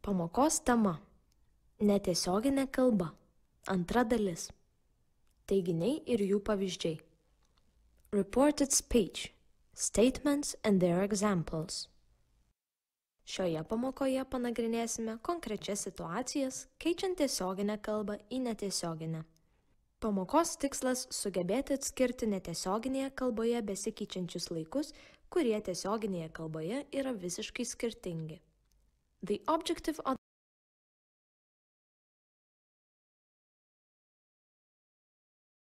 Pamokos tema – netiesioginė kalba. Antra dalis. Teiginiai ir jų pavyzdžiai. Reported speech – statements and their examples. Šioje pamokoje panagrinėsime konkrečias situacijas, keičiant tiesioginę kalbą į netiesioginę. Pamokos tikslas – sugebėti atskirti netiesioginėje kalboje besikeičiančius laikus, kurie tiesioginėje kalboje yra visiškai skirtingi. The objective of